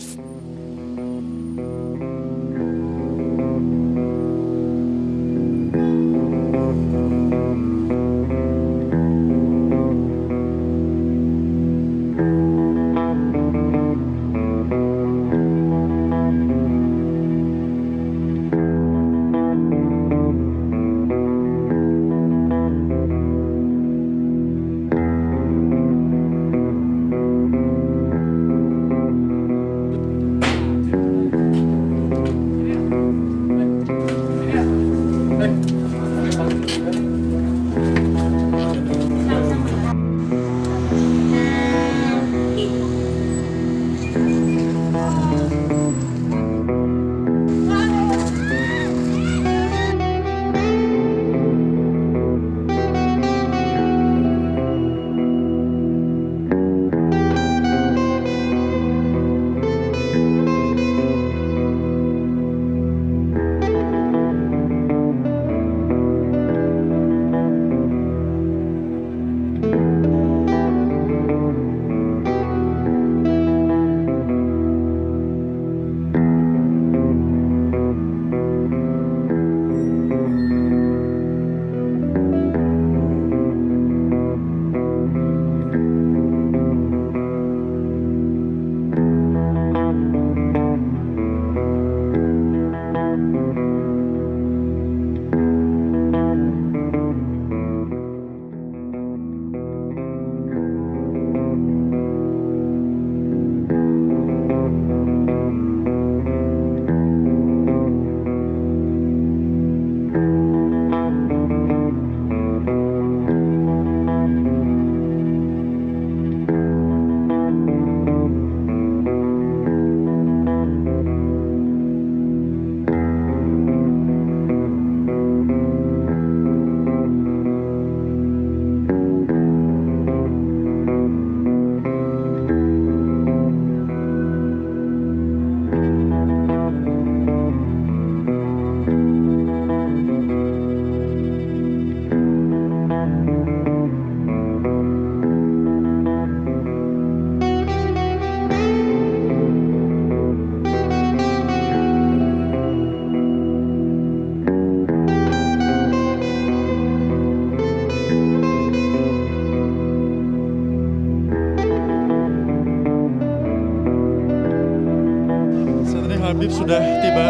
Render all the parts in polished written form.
Habib sudah tiba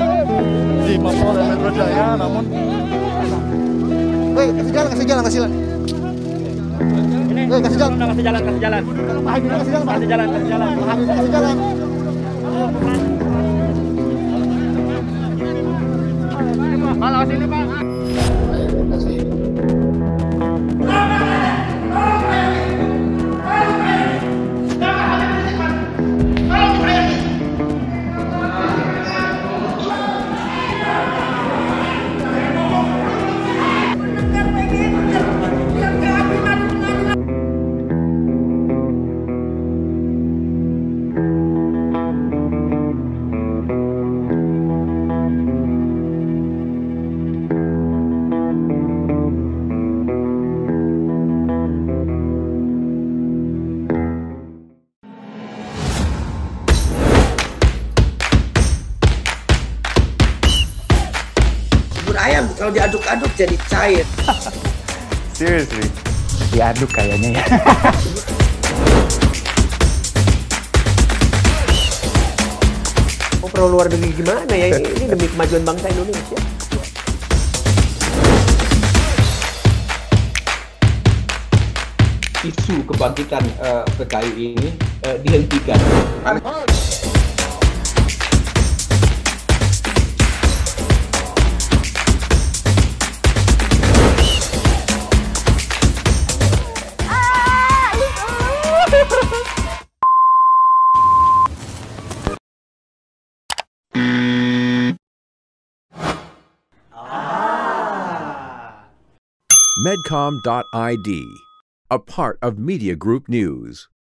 di Mapolda Metro Jaya, namun kasih jalan. Kasih jalan. Kasih jalan. Pak, lewat sini, Pak. Ayam kalau diaduk-aduk jadi cair. Seriously? Diaduk kayaknya ya. Oh, perlu luar negeri gimana ya? Ini demi kemajuan bangsa Indonesia. Isu kebangkitan PKI ini dihentikan. Medcom.id, a part of Media Group News.